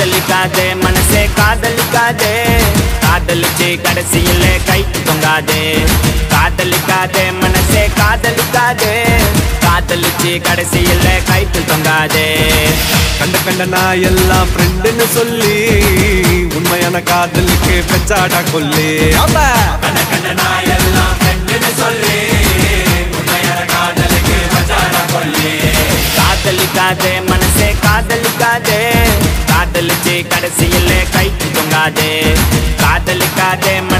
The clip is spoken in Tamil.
காதலிக்காதே மனசே காதலிக்காதே காதலிச்சு கடைசியில கைக்கு தொங்காதே காதலிக்காதே மனசே காதலிக்காதே காதலிச்சு கடைசியில கைக்கு தொங்காதே கண்ட கண்ட நான் எல்லாம் ஃப்ரெண்டுன்னு சொல்லி உண்மையான காதலுக்கு பெச்சாடா கொல்லி கண்ட கண்ட நான் எல்லாம் ஃப்ரெண்டுன்னு சொல்லி உண்மையான காதலுக்கு பெச்சாடா கொல்லி காதலிக்காதே மனசே காதலிக்காதே காதலிச்சு கடைசியில கைக்கு தொங்காதே காதலிக்காதே